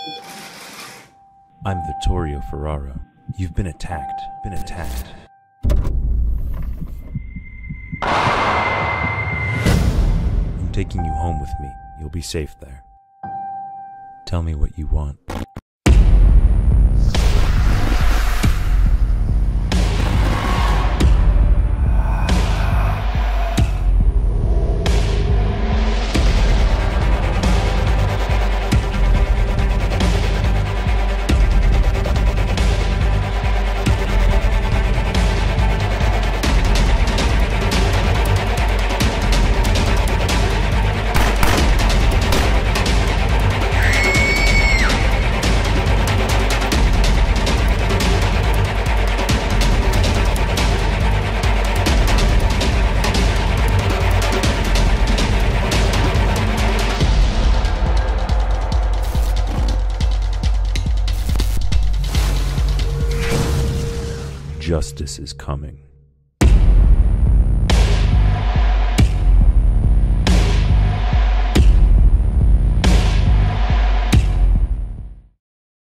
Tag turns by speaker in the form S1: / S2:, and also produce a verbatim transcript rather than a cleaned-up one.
S1: I'm Vittorio Ferraro. You've been attacked. Been attacked. I'm taking you home with me. You'll be safe there. Tell me what you want. Justice is coming.